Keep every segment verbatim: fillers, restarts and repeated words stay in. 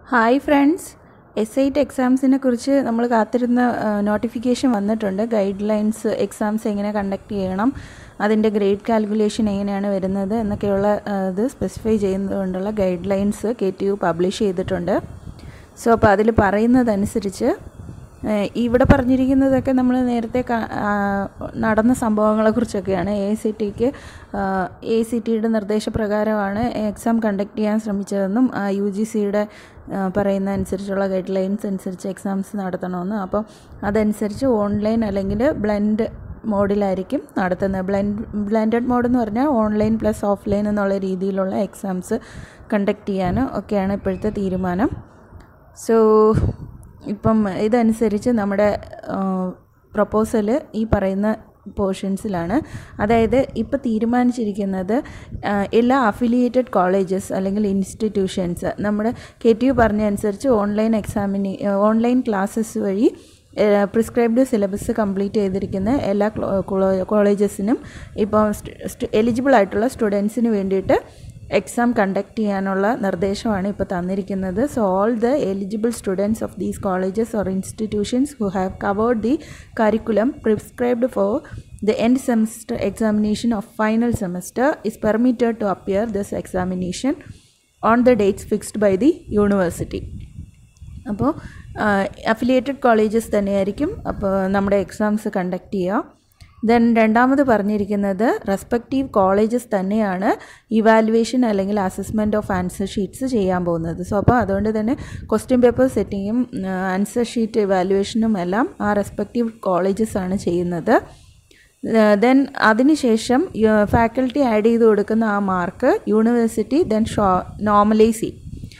Hi friends, S I T എക്സാംസിനെ കുറിച്ച് നമ്മൾ കാത്തിരുന്ന നോട്ടിഫിക്കേഷൻ വന്നിട്ടുണ്ട്. ഗൈഡ് ലൈൻസ്, എക്സാംസ് എങ്ങനെ കണ്ടക്ട് ചെയ്യണം, അതിൻ്റെ ഗ്രേഡ് കാൽക്കുലേഷൻ എങ്ങനെയാണ് വരുന്നത് എന്നൊക്കെയുള്ള ഇത് സ്പെസിഫൈ ചെയ്യുന്നതുകൊണ്ടുള്ള guidelines K T U publish ചെയ്തിട്ടുണ്ട്. സോ അപ്പോൾ അതിൽ പറയുന്നതനുസരിച്ച് ഇവിടെ പറഞ്ഞിരിക്കുന്നതൊക്കെ നമ്മൾ നേരത്തെ നടന്ന സംഭവങ്ങളെക്കുറിച്ചൊക്കെയാണ്. എ ഐ സി ടിക്ക് എ ഐ സി ടിയുടെ നിർദ്ദേശപ്രകാരമാണ് എക്സാം കണ്ടക്ട് ചെയ്യാൻ ശ്രമിച്ചതെന്നും യു ജി സിയുടെ പറയുന്ന അനുസരിച്ചുള്ള ഗൈഡ് ലൈൻസ് അനുസരിച്ച് എക്സാംസ് നടത്തണമെന്നും. അപ്പോൾ അതനുസരിച്ച് ഓൺലൈൻ അല്ലെങ്കിൽ ബ്ലെൻഡ് മോഡിലായിരിക്കും നടത്തുന്നത്. ബ്ലെൻഡ് ബ്ലെൻഡഡ് മോഡ് എന്ന് പറഞ്ഞാൽ ഓൺലൈൻ പ്ലസ് ഓഫ്ലൈൻ എന്നുള്ള രീതിയിലുള്ള എക്സാംസ് കണ്ടക്ട് ചെയ്യാൻ ഒക്കെയാണ് ഇപ്പോഴത്തെ തീരുമാനം. സോ ഇപ്പം ഇതനുസരിച്ച് നമ്മുടെ പ്രൊപ്പോസൽ ഈ പറയുന്ന പോർഷൻസിലാണ്. അതായത് ഇപ്പോൾ തീരുമാനിച്ചിരിക്കുന്നത് എല്ലാ അഫിലിയേറ്റഡ് കോളേജസ് അല്ലെങ്കിൽ ഇൻസ്റ്റിറ്റ്യൂഷൻസ് നമ്മുടെ കെ ടി യു പറഞ്ഞ അനുസരിച്ച് ഓൺലൈൻ എക്സാമിന് ഓൺലൈൻ ക്ലാസ്സസ് വഴി പ്രിസ്ക്രൈബ്ഡ് സിലബസ് കംപ്ലീറ്റ് ചെയ്തിരിക്കുന്ന എല്ലാ കോളേജസിനും ഇപ്പോൾ എലിജിബിൾ ആയിട്ടുള്ള സ്റ്റുഡൻസിന് വേണ്ടിയിട്ട് എക്സാം കണ്ടക്ട് ചെയ്യാനുള്ള നിർദ്ദേശമാണ് ഇപ്പോൾ തന്നിരിക്കുന്നത്. So all the eligible students of these colleges or institutions who have covered the curriculum prescribed for the end semester examination of final semester is permitted to appear this examination on the dates fixed by the university. അപ്പോൾ affiliated colleges തന്നെയായിരിക്കും അപ്പോൾ നമ്മുടെ exams conduct ചെയ്യുക. Then രണ്ടാമത് പറഞ്ഞിരിക്കുന്നത് respective colleges തന്നെയാണ് evaluation അല്ലെങ്കിൽ assessment of answer sheets ചെയ്യാൻ പോകുന്നത്. സോ അപ്പോൾ അതുകൊണ്ട് തന്നെ ക്വസ്റ്റ്യൻ പേപ്പർ സെറ്റിങ്ങും ആൻസർ ഷീറ്റ് ഇവാലുവേഷനും എല്ലാം ആ റെസ്പെക്റ്റീവ് കോളേജസ് ആണ് ചെയ്യുന്നത്. ദെൻ അതിനുശേഷം ഫാക്കൽറ്റി ആഡ് ചെയ്ത് കൊടുക്കുന്ന ആ mark university then show normalise ചെയ്യും.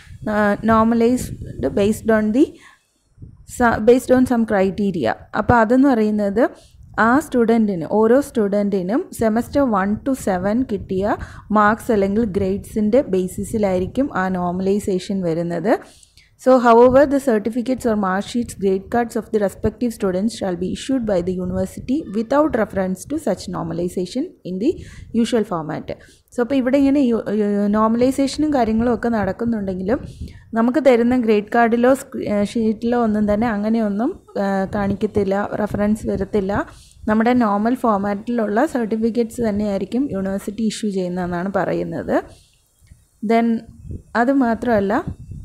Normalised based on the based on some criteria. അപ്പോൾ അതെന്ന് പറയുന്നത് ആ സ്റ്റുഡൻറ്റിന് ഓരോ സ്റ്റുഡൻറ്റിനും സെമസ്റ്റർ വൺ ടു സെവൻ കിട്ടിയ മാർക്സ് അല്ലെങ്കിൽ ഗ്രേഡ്സിൻ്റെ ബേസിസിലായിരിക്കും ആ നോർമലൈസേഷൻ വരുന്നത്. So, however, the certificates or mark sheets, grade cards of the respective students shall be issued by the university without reference to such normalization in the usual format. So അപ്പോൾ ഇവിടെ ഇങ്ങനെ നോർമലൈസേഷനും കാര്യങ്ങളും ഒക്കെ നടക്കുന്നുണ്ടെങ്കിലും നമുക്ക് തരുന്ന ഗ്രേഡ് കാർഡിലോ ഷീറ്റിലോ ഒന്നും തന്നെ അങ്ങനെയൊന്നും കാണിക്കത്തില്ല, റെഫറൻസ് വരത്തില്ല. നമ്മുടെ നോർമൽ ഫോമാറ്റിലുള്ള സർട്ടിഫിക്കറ്റ്സ് തന്നെയായിരിക്കും യൂണിവേഴ്സിറ്റി ഇഷ്യൂ ചെയ്യുന്നതെന്നാണ് പറയുന്നത്. ദെൻ അത് മാത്രമല്ല,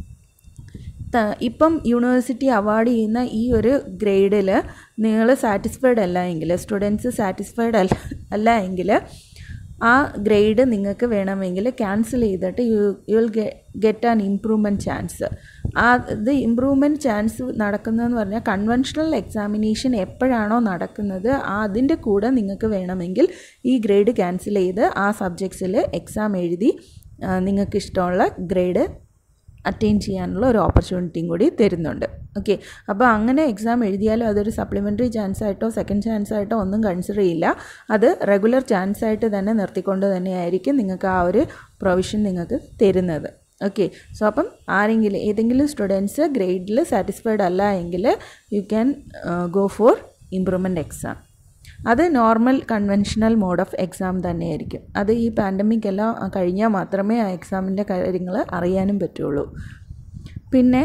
ഇപ്പം യൂണിവേഴ്സിറ്റി അവാർഡ് ചെയ്യുന്ന ഈ ഒരു ഗ്രേഡിൽ നിങ്ങൾ സാറ്റിസ്ഫൈഡ് അല്ല എങ്കിൽ, സ്റ്റുഡൻസ് സാറ്റിസ്ഫൈഡ് അല്ല അല്ല എങ്കിൽ ആ ഗ്രേഡ് നിങ്ങൾക്ക് വേണമെങ്കിൽ ക്യാൻസൽ ചെയ്തിട്ട് you you will get an improvement chance. ആ ഇത് ഇമ്പ്രൂവ്മെൻറ്റ് ചാൻസ് നടക്കുന്നതെന്ന് പറഞ്ഞാൽ കൺവെൻഷണൽ എക്സാമിനേഷൻ എപ്പോഴാണോ നടക്കുന്നത് അതിൻ്റെ കൂടെ നിങ്ങൾക്ക് വേണമെങ്കിൽ ഈ ഗ്രേഡ് ക്യാൻസൽ ചെയ്ത് ആ സബ്ജക്ട്സിൽ എക്സാം എഴുതി നിങ്ങൾക്ക് ഇഷ്ടമുള്ള ഗ്രേഡ് അറ്റൈൻ ചെയ്യാനുള്ള ഒരു ഓപ്പർച്യൂണിറ്റിയും കൂടി തരുന്നുണ്ട്. ഓക്കെ, അപ്പോൾ അങ്ങനെ എക്സാം എഴുതിയാലും അതൊരു സപ്ലിമെൻ്ററി ചാൻസ് ആയിട്ടോ സെക്കൻഡ് ചാൻസ് ആയിട്ടോ ഒന്നും കൺസിഡർ ചെയ്യില്ല. അത് റെഗുലർ ചാൻസ് ആയിട്ട് തന്നെ നിർത്തിക്കൊണ്ട് തന്നെയായിരിക്കും നിങ്ങൾക്ക് ആ ഒരു പ്രൊവിഷൻ നിങ്ങൾക്ക് തരുന്നത്. ഓക്കെ, സോ അപ്പം ആരെങ്കിലും ഏതെങ്കിലും സ്റ്റുഡൻസ് ഗ്രേഡിൽ സാറ്റിസ്ഫൈഡ് അല്ല എങ്കിൽ you can go for improvement exam. അത് normal conventional mode of exam തന്നെയായിരിക്കും. അത് ഈ പാൻഡമിക് എല്ലാം കഴിഞ്ഞാൽ മാത്രമേ ആ എക്സാമിൻ്റെ കാര്യങ്ങൾ അറിയാനും പറ്റുള്ളൂ. പിന്നെ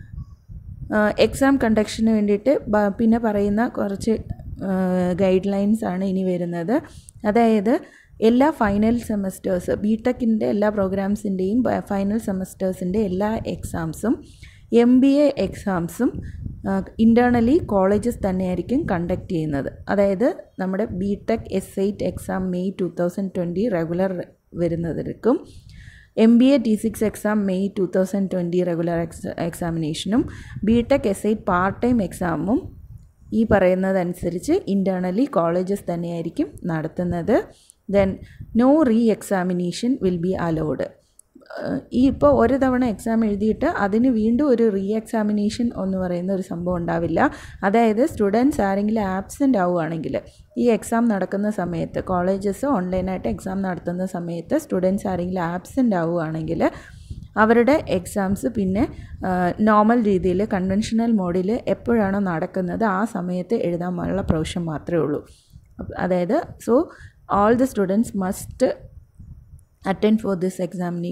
എക്സാം കണ്ടക്ഷന് വേണ്ടിയിട്ട് പിന്നെ പറയുന്ന കുറച്ച് ഗൈഡ് ലൈൻസ് ആണ് ഇനി വരുന്നത്. അതായത് എല്ലാ ഫൈനൽ സെമസ്റ്റേഴ്സ്, ബി ടെക്കിൻ്റെ എല്ലാ പ്രോഗ്രാംസിൻ്റെയും ഫൈനൽ സെമസ്റ്റേഴ്സിൻ്റെ എല്ലാ എക്സാംസും എം ബി എ എക്സാംസും ഇൻറ്റേർണലി കോളേജസ് തന്നെയായിരിക്കും കണ്ടക്ട് ചെയ്യുന്നത്. അതായത് നമ്മുടെ B Tech S eight exam May two thousand twenty regular വരുന്നതിനും M B A T six exam May two thousand twenty regular ex എക്സാമിനേഷനും B Tech S eight part time എക്സാമും ഈ പറയുന്നതനുസരിച്ച് internally colleges തന്നെയായിരിക്കും നടത്തുന്നത്. Then no re examination will be allowed. ഈ ഇപ്പോൾ ഒരു തവണ എക്സാം എഴുതിയിട്ട് അതിന് വീണ്ടും ഒരു റീ എക്സാമിനേഷൻ എന്ന് പറയുന്ന ഒരു സംഭവം ഉണ്ടാവില്ല. അതായത് സ്റ്റുഡൻസ് ആരെങ്കിലും ആബ്സെൻ്റ് ആവുകയാണെങ്കിൽ ഈ എക്സാം നടക്കുന്ന സമയത്ത് കോളേജസ് ഓൺലൈനായിട്ട് എക്സാം നടത്തുന്ന സമയത്ത് സ്റ്റുഡൻസ് ആരെങ്കിലും ആബ്സെൻ്റ് ആവുകയാണെങ്കിൽ അവരുടെ എക്സാംസ് പിന്നെ നോർമൽ രീതിയിൽ കൺവെൻഷണൽ മോഡിൽ എപ്പോഴാണോ നടക്കുന്നത് ആ സമയത്ത് എഴുതാനുള്ള പ്രൊവിഷൻ മാത്രമേ ഉള്ളൂ. അതായത് so all the students must attend for this examination.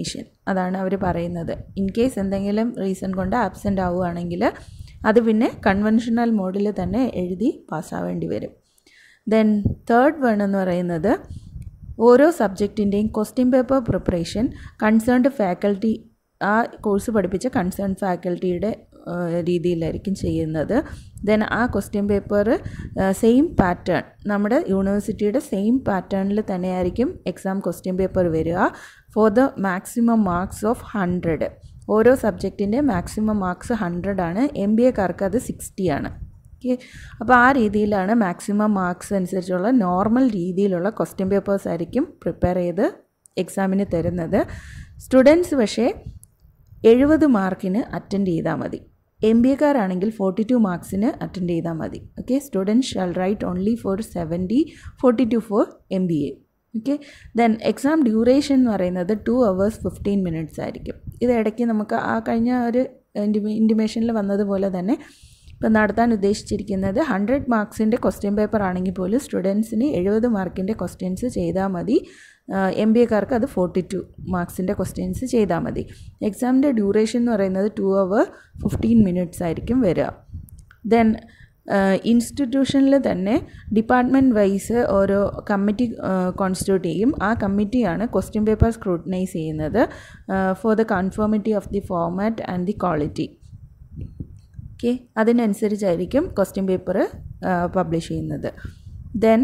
അതാണ് അവർ പറയുന്നത്. ഇൻ കേസ് എന്തെങ്കിലും റീസൺ കൊണ്ട് ആബ്സെൻ്റ് ആവുകയാണെങ്കിൽ അത് പിന്നെ കൺവെൻഷണൽ മോഡിൽ തന്നെ എഴുതി പാസ്സാവേണ്ടി വരും. ദെൻ തേർഡ് വൺ എന്ന് പറയുന്നത് ഓരോ സബ്ജക്റ്റിൻ്റെയും question paper preparation concerned faculty, ആ കോഴ്സ് പഠിപ്പിച്ച കൺസേൺ ഫാക്കൽറ്റിയുടെ രീതിയിലായിരിക്കും ചെയ്യുന്നത്. ദെൻ ആ ക്വസ്റ്റ്യൻ പേപ്പർ സെയിം പാറ്റേൺ, നമ്മുടെ യൂണിവേഴ്സിറ്റിയുടെ സെയിം പാറ്റേണിൽ തന്നെയായിരിക്കും എക്സാം ക്വസ്റ്റ്യൻ പേപ്പർ വരിക. For the maximum marks of hundred. ഓരോ സബ്ജക്റ്റിൻ്റെ മാക്സിമം മാർക്സ് ഹൺഡ്രഡ് ആണ്. എം ബി എക്കാർക്ക് അത് സിക്സ്റ്റി ആണ്. ഓക്കെ, അപ്പോൾ ആ രീതിയിലാണ് മാക്സിമം മാർക്സ് അനുസരിച്ചുള്ള നോർമൽ രീതിയിലുള്ള ക്വസ്റ്റ്യൻ പേപ്പേഴ്സ് ആയിരിക്കും പ്രിപ്പയർ ചെയ്ത് എക്സാമിന് തരുന്നത്. സ്റ്റുഡൻസ് പക്ഷേ എഴുപത് മാർക്കിന് അറ്റൻഡ് ചെയ്താൽ മതി. എം ബി എക്കാരാണെങ്കിൽ ഫോർട്ടി ടു മാർക്സിന് അറ്റൻഡ് ചെയ്താൽ മതി. Okay, students shall write only for seventy, forty two for M B A. Okay, then exam duration എന്ന് പറയുന്നത് ടു അവേഴ്സ് ഫിഫ്റ്റീൻ മിനിറ്റ്സ് ആയിരിക്കും. ഇത് ഇടയ്ക്ക് നമുക്ക് ആ കഴിഞ്ഞ ഒരു ഇൻറ്റിമേഷനിൽ വന്നതുപോലെ തന്നെ ഇപ്പം നടത്താൻ ഉദ്ദേശിച്ചിരിക്കുന്നത് ഹൺഡ്രഡ് മാർക്സിൻ്റെ ക്വസ്റ്റ്യൻ പേപ്പർ ആണെങ്കിൽ പോലും സ്റ്റുഡൻസിന് എഴുപത് മാർക്കിൻ്റെ ക്വസ്റ്റ്യൻസ് ചെയ്താൽ മതി. എം ബി എക്കാർക്ക് അത് ഫോർട്ടി ടു മാർക്സിൻ്റെ ക്വസ്റ്റ്യൻസ് ചെയ്താൽ മതി. എക്സാമിൻ്റെ ഡ്യൂറേഷൻ എന്ന് പറയുന്നത് ടു അവർ ഫിഫ്റ്റീൻ മിനിറ്റ്സ് ആയിരിക്കും വരിക. ദെൻ ഇൻസ്റ്റിറ്റ്യൂഷനിൽ തന്നെ ഡിപ്പാർട്ട്മെൻറ്റ് വൈസ് ഓരോ കമ്മിറ്റി കോൺസ്റ്റിറ്റ്യൂട്ട് ചെയ്യും. ആ കമ്മിറ്റിയാണ് ക്വസ്റ്റ്യൻ പേപ്പർ സ്ക്രൂട്ടനൈസ് ചെയ്യുന്നത് for the conformity of the format and the quality. Okay, അതിനനുസരിച്ചായിരിക്കും ക്വസ്റ്റ്യൻ പേപ്പർ പബ്ലിഷ് ചെയ്യുന്നത്. Then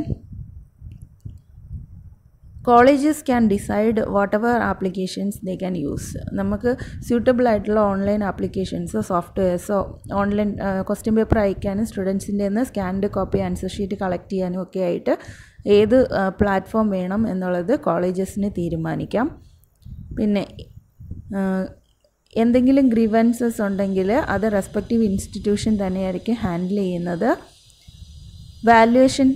colleges can decide whatever applications they can use. നമുക്ക് സ്യൂട്ടബിൾ ആയിട്ടുള്ള online ആപ്ലിക്കേഷൻസോ സോഫ്റ്റ്വെയർസോ ഓൺലൈൻ ക്വസ്റ്റ്യൻ പേപ്പർ അയക്കാനും സ്റ്റുഡൻസിൻ്റെ നിന്ന് scanned copy answer sheet collect ചെയ്യാനും ഒക്കെ ആയിട്ട് ഏത് പ്ലാറ്റ്ഫോം വേണം എന്നുള്ളത് കോളേജസിന് തീരുമാനിക്കാം. പിന്നെ എന്തെങ്കിലും ഗ്രീവൻസസ് ഉണ്ടെങ്കിൽ അത് റെസ്പെക്റ്റീവ് ഇൻസ്റ്റിറ്റ്യൂഷൻ തന്നെയായിരിക്കും ഹാൻഡിൽ ചെയ്യുന്നത്. Valuation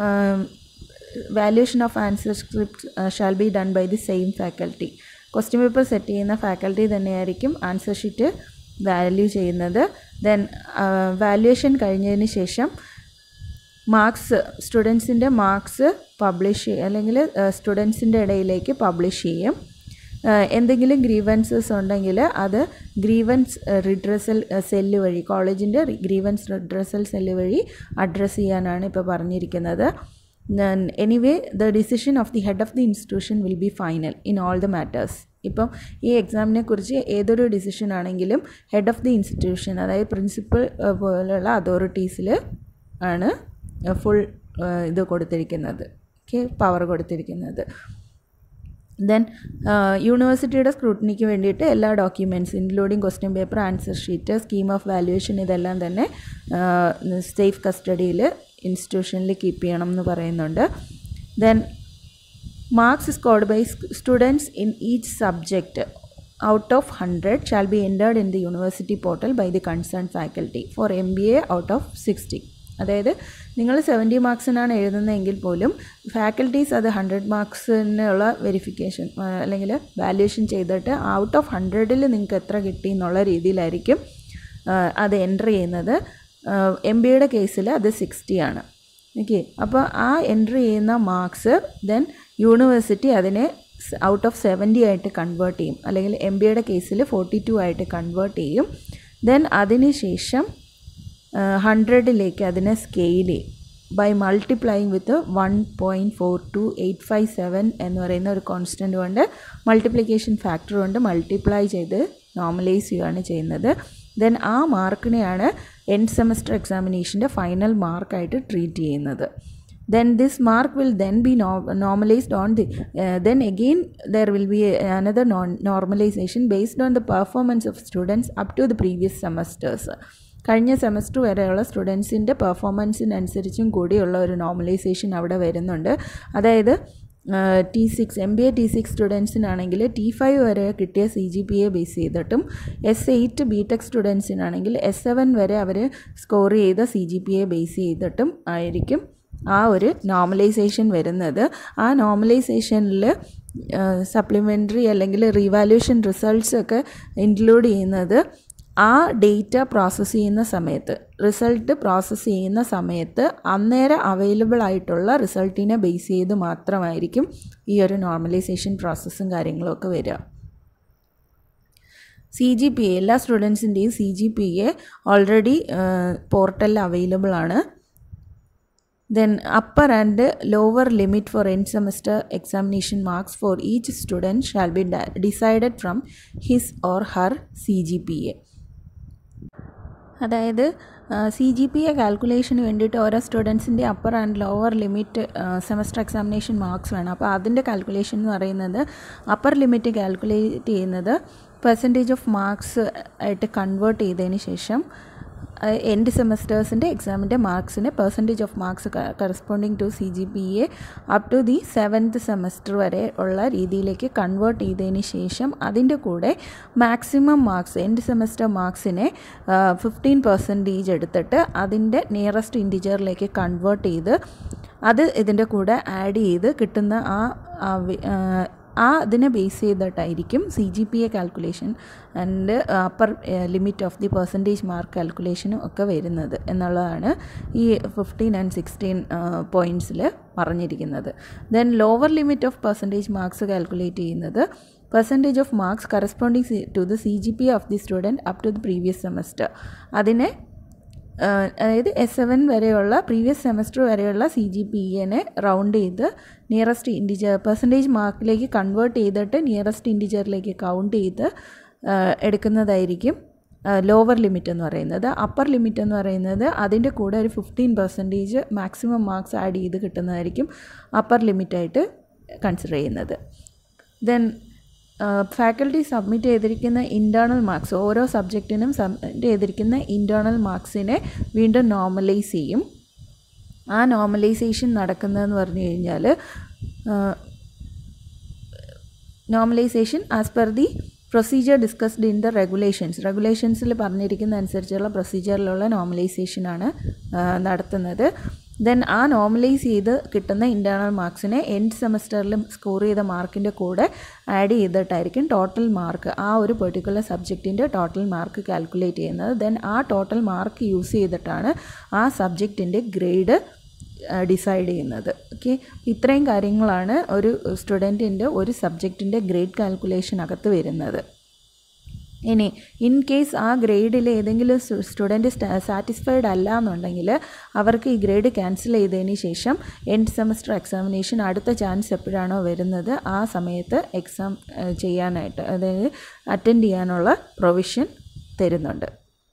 valuation of answer script shall be done by the same faculty. Question paper set ചെയ്യുന്ന ഫാക്കൽറ്റി തന്നെയായിരിക്കും ആൻസർ ഷീറ്റ് വാല്യൂ ചെയ്യുന്നത്. ദെൻ വാല്യുവേഷൻ കഴിഞ്ഞതിന് ശേഷം മാർക്സ്, സ്റ്റുഡൻസിൻ്റെ മാർക്സ് പബ്ലിഷ് ചെയ്യും, അല്ലെങ്കിൽ സ്റ്റുഡൻസിൻ്റെ ഇടയിലേക്ക് പബ്ലിഷ് ചെയ്യും. എന്തെങ്കിലും ഗ്രീവൻസസ് ഉണ്ടെങ്കിൽ അത് ഗ്രീവൻസ് റിഡ്രസൽ സെല്ല് വഴി, കോളേജിൻ്റെ ഗ്രീവൻസ് റിഡ്രസൽ സെല്ല് വഴി അഡ്രസ്സ് ചെയ്യാനാണ് ഇപ്പോൾ പറഞ്ഞിരിക്കുന്നത്. Anyway the decision of the head of the institution will be final in all the matters. ഇപ്പം ഈ എക്സാമിനെ കുറിച്ച് ഏതൊരു ഡിസിഷൻ ആണെങ്കിലും ഹെഡ് ഓഫ് ദി ഇൻസ്റ്റിറ്റ്യൂഷൻ, അതായത് പ്രിൻസിപ്പൽ പോലുള്ള അതോറിറ്റീസിൽ ആണ് ഫുൾ ഇത് കൊടുത്തിരിക്കുന്നത്. ഓക്കെ, പവർ കൊടുത്തിരിക്കുന്നത്. ദെൻ യൂണിവേഴ്സിറ്റിയുടെ സ്ക്രൂട്ടിനിക്ക് വേണ്ടിയിട്ട് എല്ലാ documents including question paper, answer sheet, scheme of valuation, ഇതെല്ലാം തന്നെ സേഫ് കസ്റ്റഡിയിൽ ഇൻസ്റ്റിറ്റ്യൂഷനിൽ കീപ്പ് ചെയ്യണം എന്ന് പറയുന്നുണ്ട്. Then marks scored by students in each subject out of hundred shall be entered in the university portal by the concern faculty for M B A out of sixty. അതായത് നിങ്ങൾ seventy മാർക്സിനാണ് എഴുതുന്നതെങ്കിൽ പോലും faculties അത് hundred മാർക്സിനുള്ള verification അല്ലെങ്കിൽ valuation ചെയ്തിട്ട് out of ഹൺഡ്രഡിൽ നിങ്ങൾക്ക് എത്ര കിട്ടി എന്നുള്ള രീതിയിലായിരിക്കും അത് എൻറ്റർ ചെയ്യുന്നത്. എം ബി എയുടെ കേസിൽ അത് സിക്സ്റ്റി ആണ്. ഓക്കെ, അപ്പോൾ ആ എൻറ്റർ ചെയ്യുന്ന മാർക്സ് ദെൻ യൂണിവേഴ്സിറ്റി അതിനെ ഔട്ട് ഓഫ് സെവൻറ്റി ആയിട്ട് കൺവേർട്ട് ചെയ്യും, അല്ലെങ്കിൽ എം ബി എയുടെ കേസിൽ ഫോർട്ടി ടു ആയിട്ട് കൺവേർട്ട് ചെയ്യും. ദെൻ അതിന് ശേഷം ഹൺഡ്രഡിലേക്ക് അതിനെ സ്കെയിൽ ചെയ്യും by multiplying with one point four two eight five seven എന്ന് പറയുന്ന ഒരു കോൺസ്റ്റൻറ്റ് കൊണ്ട് മൾട്ടിപ്ലിക്കേഷൻ ഫാക്ടർ കൊണ്ട് മൾട്ടിപ്ലൈ ചെയ്ത് നോർമലൈസ് ചെയ്യുകയാണ് ചെയ്യുന്നത്. ദെൻ ആ മാർക്കിനെയാണ് എൻഡ് സെമസ്റ്റർ എക്സാമിനേഷൻ്റെ ഫൈനൽ മാർക്കായിട്ട് ട്രീറ്റ് ചെയ്യുന്നത്. Then this mark will then be no normalized on the uh, then again there will be a, another non normalization based on the performance of students up to the previous semesters. കഴിഞ്ഞ semester വരെയുള്ള സ്റ്റുഡൻസിൻ്റെ പെർഫോമൻസിനനുസരിച്ചും കൂടിയുള്ള ഒരു normalisation അവിടെ വരുന്നുണ്ട്. അതായത് T six M B A T six സ്റ്റുഡൻസിനാണെങ്കിൽ ടി ഫൈവ് വരെ കിട്ടിയ C G P A base ചെയ്തിട്ടും എസ് എയ്റ്റ് ബി ടെക് സ്റ്റുഡൻസിനാണെങ്കിൽ എസ് സെവൻ വരെ അവർ സ്കോർ ചെയ്ത C G P A base ചെയ്തിട്ടും ആയിരിക്കും ആ ഒരു നോർമലൈസേഷൻ വരുന്നത്. ആ നോർമലൈസേഷനിൽ സപ്ലിമെൻ്ററി അല്ലെങ്കിൽ റീവാലുവേഷൻ റിസൾട്ട്സ് ഒക്കെ ഇൻക്ലൂഡ് ചെയ്യുന്നത് ആ ഡേറ്റ പ്രോസസ്സ് ചെയ്യുന്ന സമയത്ത്, റിസൾട്ട് പ്രോസസ്സ് ചെയ്യുന്ന സമയത്ത് അന്നേരം അവൈലബിൾ ആയിട്ടുള്ള റിസൾട്ടിനെ ബേസ് ചെയ്ത് മാത്രമായിരിക്കും ഈ ഒരു നോർമലൈസേഷൻ പ്രോസസ്സും കാര്യങ്ങളൊക്കെ വരിക. സി ജി പി എ എല്ലാ സ്റ്റുഡൻസിൻ്റെയും C G P A already പോർട്ടലിൽ അവൈലബിൾ ആണ്. Then upper and lower limit for end semester examination marks for each student shall be decided from his or her C G P A. അതായത് C G P A കാൽക്കുലേഷന് വേണ്ടിയിട്ട് ഓരോ സ്റ്റുഡൻസിൻ്റെ upper and lower limit semester examination marks വേണം. അപ്പോൾ അതിൻ്റെ calculation എന്ന് പറയുന്നത് അപ്പർ ലിമിറ്റ് കാൽക്കുലേറ്റ് ചെയ്യുന്നത് പെർസെൻറ്റേജ് ഓഫ് മാർക്സ് ആയിട്ട് കൺവേർട്ട് ചെയ്തതിന് ശേഷം എൻഡ് സെമസ്റ്റേഴ്സിൻ്റെ എക്സാമിൻ്റെ മാർക്സിനെ percentage of marks corresponding to C G P A up to the seventh semester വരെ ഉള്ള രീതിയിലേക്ക് കൺവേർട്ട് ചെയ്തതിന് ശേഷം അതിൻ്റെ കൂടെ മാക്സിമം മാർക്സ് എൻഡ് സെമസ്റ്റർ മാർക്സിനെ ഫിഫ്റ്റീൻ പെർസെൻറ്റേജ് എടുത്തിട്ട് അതിൻ്റെ നിയറസ്റ്റ് ഇൻറ്റിജറിലേക്ക് കൺവേർട്ട് ചെയ്ത് അത് ഇതിൻ്റെ കൂടെ ആഡ് ചെയ്ത് കിട്ടുന്ന ആ ആ അതിനെ ബേസ് ചെയ്തിട്ടായിരിക്കും C G P A calculation and upper limit of the percentage mark കാൽക്കുലേഷനും ഒക്കെ വരുന്നത് എന്നുള്ളതാണ് ഈ ഫിഫ്റ്റീൻ ആൻഡ് സിക്സ്റ്റീൻ പോയിൻറ്റ്സിൽ പറഞ്ഞിരിക്കുന്നത്. Then lower limit of percentage marks calculate ചെയ്യുന്നത് percentage of marks corresponding to the C G P of the student up to the previous semester. അതിനെ അതായത് എസ് സെവൻ വരെയുള്ള പ്രീവിയസ് സെമസ്റ്റർ വരെയുള്ള C G P എനെ round ചെയ്ത് nearest integer percentage മാർക്കിലേക്ക് convert ചെയ്തിട്ട് nearest ഇൻറ്റിജറിലേക്ക് count ചെയ്ത് എടുക്കുന്നതായിരിക്കും ലോവർ ലിമിറ്റ് എന്ന് പറയുന്നത്. അപ്പർ ലിമിറ്റ് എന്ന് പറയുന്നത് അതിൻ്റെ കൂടെ ഒരു fifteen percentage maximum marks add ചെയ്ത് കിട്ടുന്നതായിരിക്കും അപ്പർ ലിമിറ്റായിട്ട് കൺസിഡർ ചെയ്യുന്നത്. ദെൻ ഫാക്കൽറ്റി സബ്മിറ്റ് ചെയ്തിരിക്കുന്ന ഇൻറ്റേർണൽ മാർക്സ് ഓരോ സബ്ജക്റ്റിനും സബ്മിറ്റ് ചെയ്തിരിക്കുന്ന ഇൻറ്റേർണൽ മാർക്സിനെ വീണ്ടും നോർമലൈസ് ചെയ്യും. ആ നോർമലൈസേഷൻ നടക്കുന്നതെന്ന് പറഞ്ഞു കഴിഞ്ഞാൽ normalisation as per the procedure discussed in the regulations റെഗുലേഷൻസിൽ പറഞ്ഞിരിക്കുന്ന അനുസരിച്ചുള്ള പ്രൊസീജിയറിലുള്ള നോർമലൈസേഷനാണ് നടത്തുന്നത്. ദെൻ ആ നോർമലൈസ് ചെയ്ത് കിട്ടുന്ന ഇൻറ്റേർണൽ മാർക്സിനെ എൻഡ് സെമസ്റ്ററിലും സ്കോർ ചെയ്ത മാർക്കിൻ്റെ കൂടെ ആഡ് ചെയ്തിട്ടായിരിക്കും ടോട്ടൽ മാർക്ക് ആ ഒരു പെർട്ടിക്കുലർ സബ്ജക്റ്റിൻ്റെ ടോട്ടൽ മാർക്ക് കാൽക്കുലേറ്റ് ചെയ്യുന്നത്. ദെൻ ആ ടോട്ടൽ മാർക്ക് യൂസ് ചെയ്തിട്ടാണ് ആ സബ്ജക്റ്റിൻ്റെ ഗ്രേഡ് ഡിസൈഡ് ചെയ്യുന്നത്. ഓക്കെ, ഇത്രയും കാര്യങ്ങളാണ് ഒരു സ്റ്റുഡൻറ്റിൻ്റെ ഒരു സബ്ജക്റ്റിൻ്റെ ഗ്രേഡ് കാൽക്കുലേഷനകത്ത് വരുന്നത്. ഇനി ഇൻ കേസ് ആ ഗ്രേഡിൽ ഏതെങ്കിലും സ്റ്റുഡൻറ്റ് സാറ്റിസ്ഫൈഡ് അല്ല എന്നുണ്ടെങ്കിൽ അവർക്ക് ഈ ഗ്രേഡ് ക്യാൻസൽ ചെയ്തതിന് ശേഷം എൻഡ് സെമസ്റ്റർ എക്സാമിനേഷൻ അടുത്ത ചാൻസ് എപ്പോഴാണോ വരുന്നത് ആ സമയത്ത് എക്സാം ചെയ്യാനായിട്ട് അതായത് അറ്റൻഡ് ചെയ്യാനുള്ള പ്രൊവിഷൻ തരുന്നുണ്ട്.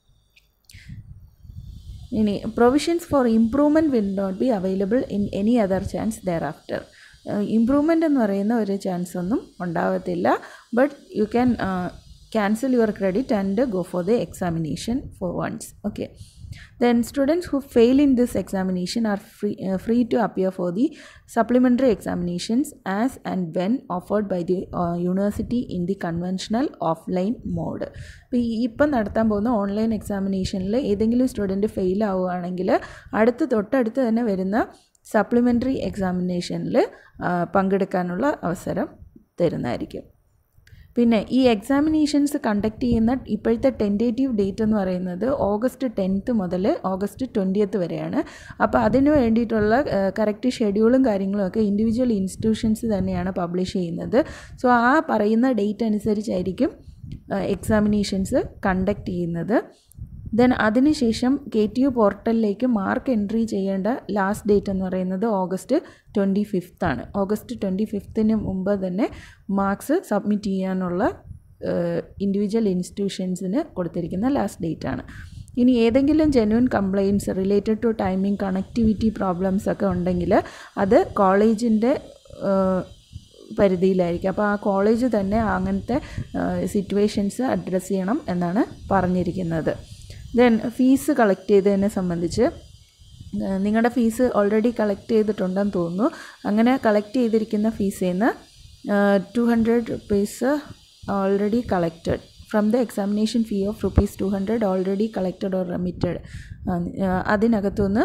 ഇനി provisions for improvement will not be available in any other chance thereafter. Improvement എന്ന് പറയുന്ന ഒരു ചാൻസ് ഒന്നും ഉണ്ടാവത്തില്ല. But you can cancel your credit and go for the examination for once. Okay, then students who fail in this examination are free uh, free to appear for the supplementary examinations as and when offered by the uh, university in the conventional offline mode. ഇപ്പോൾ ഇപ്പം നടത്താൻ പോകുന്ന online എക്സാമിനേഷനിൽ ഏതെങ്കിലും student fail ആവുകയാണെങ്കിൽ അടുത്ത് തൊട്ടടുത്ത് തന്നെ വരുന്ന സപ്ലിമെൻ്ററി എക്സാമിനേഷനിൽ പങ്കെടുക്കാനുള്ള അവസരം തരുന്നതായിരിക്കും. പിന്നെ ഈ എക്സാമിനേഷൻസ് കണ്ടക്ട് ചെയ്യുന്ന ഇപ്പോഴത്തെ ടെൻറ്റേറ്റീവ് ഡേറ്റ് എന്ന് പറയുന്നത് ഓഗസ്റ്റ് ടെൻത്ത് മുതൽ ഓഗസ്റ്റ് ട്വൻറ്റിയത്ത് വരെയാണ്. അപ്പോൾ അതിന് വേണ്ടിയിട്ടുള്ള കറക്റ്റ് ഷെഡ്യൂളും കാര്യങ്ങളും ഒക്കെ ഇൻഡിവിജ്വൽ ഇൻസ്റ്റിറ്റ്യൂഷൻസ് തന്നെയാണ് പബ്ലിഷ് ചെയ്യുന്നത്. സോ ആ പറയുന്ന ഡേറ്റ് അനുസരിച്ചായിരിക്കും എക്സാമിനേഷൻസ് കണ്ടക്ട് ചെയ്യുന്നത്. ദെൻ അതിനുശേഷം കെ ടി യു പോർട്ടലിലേക്ക് മാർക്ക് എൻട്രി ചെയ്യേണ്ട ലാസ്റ്റ് ഡേറ്റ് എന്ന് പറയുന്നത് ഓഗസ്റ്റ് ട്വൻറ്റി ഫിഫ്ത്ത് ആണ്. ഓഗസ്റ്റ് ട്വൻറ്റി ഫിഫ്ത്തിന് മുമ്പ് തന്നെ മാർക്സ് സബ്മിറ്റ് ചെയ്യാനുള്ള ഇൻഡിവിജ്വൽ ഇൻസ്റ്റിറ്റ്യൂഷൻസിന് കൊടുത്തിരിക്കുന്ന ലാസ്റ്റ് ഡേറ്റ് ആണ്. ഇനി ഏതെങ്കിലും genuine complaints related to timing connectivity problems ഒക്കെ ഉണ്ടെങ്കിൽ അത് കോളേജിൻ്റെ പരിധിയിലായിരിക്കും. അപ്പോൾ ആ കോളേജ് തന്നെ അങ്ങനത്തെ സിറ്റുവേഷൻസ് അഡ്രസ്സ് ചെയ്യണം എന്നാണ് പറഞ്ഞിരിക്കുന്നത്. ദെൻ ഫീസ് കളക്ട് ചെയ്തതിനെ സംബന്ധിച്ച് നിങ്ങളുടെ ഫീസ് ഓൾറെഡി കളക്ട് ചെയ്തിട്ടുണ്ടെന്ന് തോന്നുന്നു. അങ്ങനെ കളക്ട് ചെയ്തിരിക്കുന്ന ഫീസിൽ നിന്ന് two hundred rupees already collected from the examination fee of rupees two hundred already collected or remitted. അതിനകത്തുനിന്ന്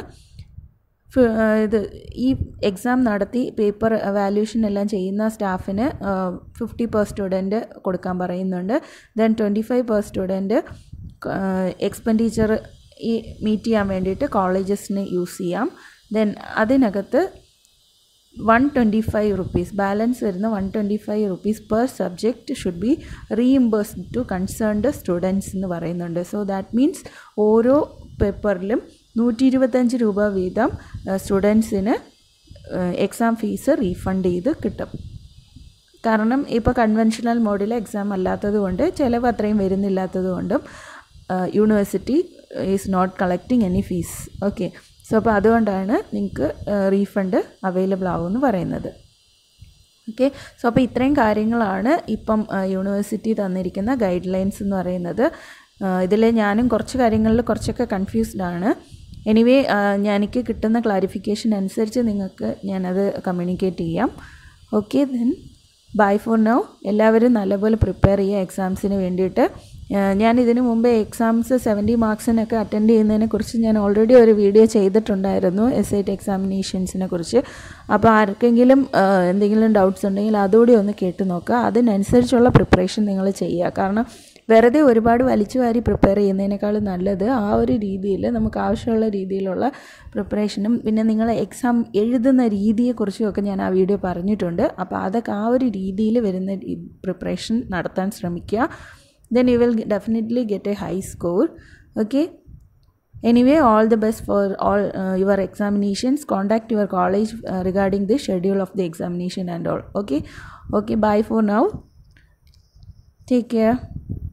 ഇത് ഈ എക്സാം നടത്തി പേപ്പർ വാല്യൂഷൻ എല്ലാം ചെയ്യുന്ന സ്റ്റാഫിന് ഫിഫ്റ്റി പെർ സ്റ്റുഡൻറ്റ് കൊടുക്കാൻ പറയുന്നുണ്ട്. Then twenty five per student expenditure ഈ മീറ്റ് ചെയ്യാൻ വേണ്ടിയിട്ട് കോളേജസിന് യൂസ് ചെയ്യാം. ദെൻ അതിനകത്ത് one twenty five rupees balance വരുന്ന one twenty five rupees per subject should be reimbursed to concerned students എന്ന് പറയുന്നുണ്ട്. സോ ദാറ്റ് മീൻസ് ഓരോ പേപ്പറിലും നൂറ്റി ഇരുപത്തഞ്ച് രൂപ വീതം സ്റ്റുഡൻസിന് എക്സാം ഫീസ് റീഫണ്ട് ചെയ്ത് കിട്ടും. കാരണം ഇപ്പോൾ കൺവെൻഷണൽ മോഡിൽ എക്സാം അല്ലാത്തത് കൊണ്ട് ചിലവ് അത്രയും വരുന്നില്ലാത്തത് കൊണ്ടും university is not collecting any fees. Okay, so അപ്പോൾ അതുകൊണ്ടാണ് നിങ്ങൾക്ക് റീഫണ്ട് അവൈലബിൾ ആവുമെന്ന് പറയുന്നത്. ഓക്കെ, സോ അപ്പോൾ ഇത്രയും കാര്യങ്ങളാണ് ഇപ്പം യൂണിവേഴ്സിറ്റി തന്നിരിക്കുന്ന ഗൈഡ് ലൈൻസ് എന്ന് പറയുന്നത്. ഇതിൽ ഞാനും കുറച്ച് കാര്യങ്ങളിൽ കുറച്ചൊക്കെ കൺഫ്യൂസ്ഡ് ആണ്. എനിവേ എനിക്ക് കിട്ടുന്ന ക്ലാരിഫിക്കേഷൻ അനുസരിച്ച് നിങ്ങൾക്ക് ഞാനത് കമ്മ്യൂണിക്കേറ്റ് ചെയ്യാം. Okay, then bye for now. എല്ലാവരും നല്ലപോലെ പ്രിപ്പയർ ചെയ്യുക എക്സാംസിന് വേണ്ടിയിട്ട്. ഞാൻ ഇതിനു മുമ്പേ എക്സാംസ് സെവൻറ്റി മാർക്സിനൊക്കെ അറ്റൻഡ് ചെയ്യുന്നതിനെ കുറിച്ച് ഞാൻ ഓൾറെഡി ഒരു വീഡിയോ ചെയ്തിട്ടുണ്ടായിരുന്നു, എസ് ഐ ടി എക്സാമിനേഷൻസിനെ കുറിച്ച്. അപ്പോൾ ആർക്കെങ്കിലും എന്തെങ്കിലും ഡൗട്ട്സ് ഉണ്ടെങ്കിൽ അതുകൂടി ഒന്ന് കേട്ട് നോക്കുക. അതിനനുസരിച്ചുള്ള പ്രിപ്പറേഷൻ നിങ്ങൾ ചെയ്യുക. കാരണം വെറുതെ ഒരുപാട് വലിച്ചു വാരി പ്രിപ്പയർ ചെയ്യുന്നതിനേക്കാളും നല്ലത് ആ ഒരു രീതിയിൽ നമുക്ക് ആവശ്യമുള്ള രീതിയിലുള്ള പ്രിപ്പറേഷനും പിന്നെ നിങ്ങൾ എക്സാം എഴുതുന്ന രീതിയെക്കുറിച്ചുമൊക്കെ ഞാൻ ആ വീഡിയോ പറഞ്ഞിട്ടുണ്ട്. അപ്പോൾ അതൊക്കെ ആ ഒരു രീതിയിൽ വരുന്ന പ്രിപ്പറേഷൻ നടത്താൻ ശ്രമിക്കുക. then you will definitely get a high score. Okay, anyway, all the best for all uh, your examinations. Contact your college uh, regarding the schedule of the examination and all. Okay, okay, bye for now. Take care.